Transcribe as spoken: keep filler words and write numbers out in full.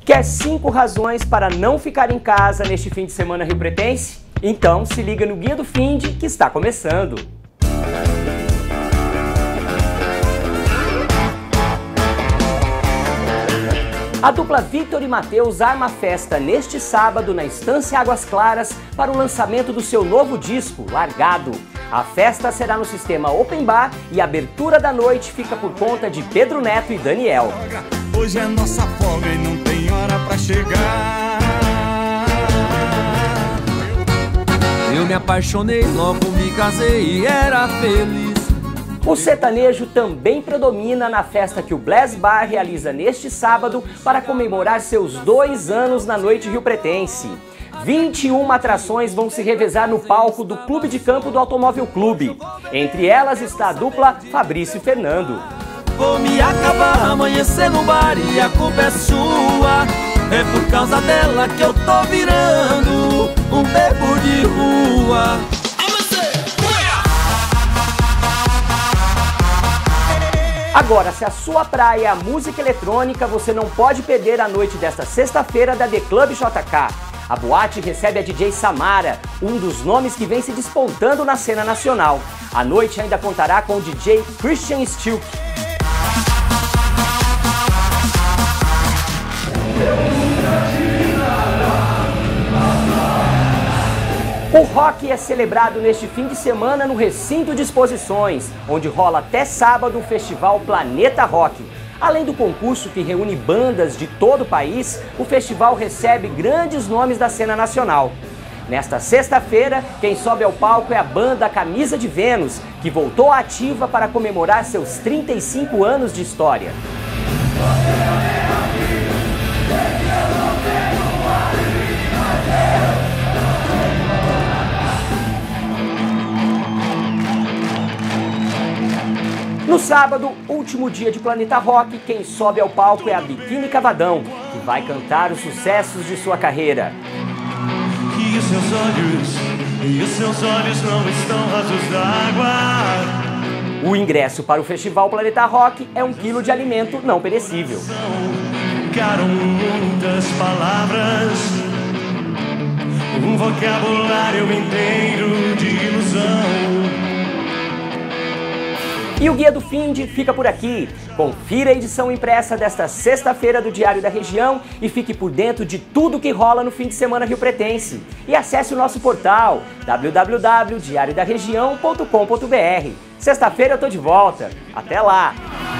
Quer cinco razões para não ficar em casa neste fim de semana riopretense? Então se liga no Guia do Finde que está começando! A dupla Victor e Matheus arma a festa neste sábado na Estância Águas Claras para o lançamento do seu novo disco, Largado. A festa será no sistema Open Bar e a abertura da noite fica por conta de Pedro Neto e Daniel. Hoje é nossa folga e não tem hora pra chegar. Eu me apaixonei, logo me casei e era feliz. O sertanejo também predomina na festa que o Bless Bar realiza neste sábado para comemorar seus dois anos na noite riopretense. vinte e uma atrações vão se revezar no palco do Clube de Campo do Automóvel Clube. Entre elas está a dupla Fabrício e Fernando. Vou me acabar, amanhecer no bar e a culpa é sua. É por causa dela que eu tô virando um bebo de rua. Agora, se a sua praia é a música eletrônica, você não pode perder a noite desta sexta-feira da The Club J K. A boate recebe a D J Samara, um dos nomes que vem se despontando na cena nacional. A noite ainda contará com o D J Christian Stilk. O rock é celebrado neste fim de semana no Recinto de Exposições, onde rola até sábado o festival Planeta Rock. Além do concurso que reúne bandas de todo o país, o festival recebe grandes nomes da cena nacional. Nesta sexta-feira, quem sobe ao palco é a banda Camisa de Vênus, que voltou à ativa para comemorar seus trinta e cinco anos de história. No sábado, último dia de Planeta Rock, quem sobe ao palco é a Biquíni Cavadão, que vai cantar os sucessos de sua carreira. E os seus olhos, e os seus olhos não estão rasos d'água. O ingresso para o Festival Planeta Rock é um quilo de alimento não perecível. Ficaram muitas palavras, um vocabulário inteiro de ilusão. E o Guia do Finde fica por aqui. Confira a edição impressa desta sexta-feira do Diário da Região e fique por dentro de tudo que rola no fim de semana riopretense. E acesse o nosso portal w w w ponto diário da região ponto com ponto b r. Sexta-feira eu tô de volta. Até lá!